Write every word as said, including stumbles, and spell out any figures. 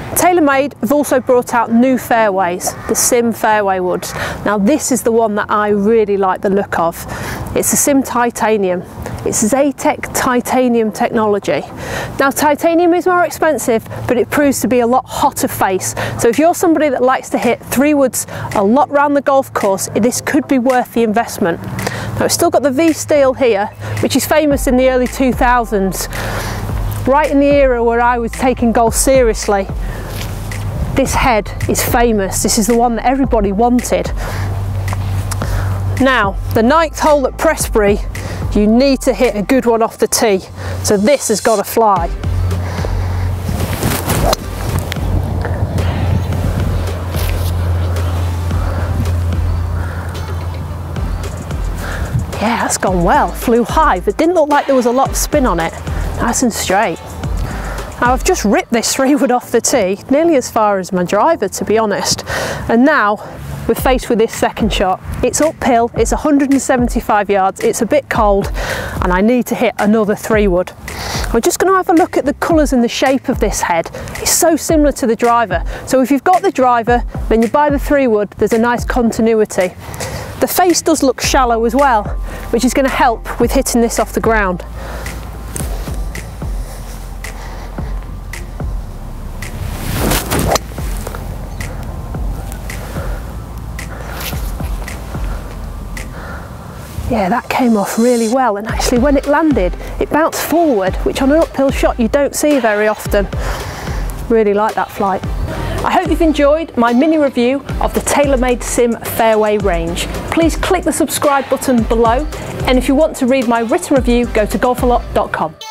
TaylorMade have also brought out new fairways, the SIM Fairway Woods. Now this is the one that I really like the look of. It's a SIM titanium. It's Zetec titanium technology. Now titanium is more expensive, but it proves to be a lot hotter face. So if you're somebody that likes to hit three woods a lot round the golf course, this could be worth the investment. Now it's still got the V steel here, which is famous in the early two thousands. Right in the era where I was taking golf seriously, this head is famous. This is the one that everybody wanted. Now, the ninth hole at Prestbury, you need to hit a good one off the tee. So this has got to fly. Yeah, that's gone well. Flew high, but didn't look like there was a lot of spin on it. Nice and straight. Now I've just ripped this three wood off the tee, nearly as far as my driver, to be honest. And now we're faced with this second shot. It's uphill, it's one hundred seventy-five yards, it's a bit cold, and I need to hit another three wood. We're just going to have a look at the colours and the shape of this head. It's so similar to the driver. So if you've got the driver, then you buy the three wood, there's a nice continuity. The face does look shallow as well, which is going to help with hitting this off the ground. Yeah, that came off really well, and actually when it landed, it bounced forward, which on an uphill shot you don't see very often. Really like that flight. I hope you've enjoyed my mini review of the TaylorMade SIM Fairway range. Please click the subscribe button below, and if you want to read my written review, go to golfalot dot com.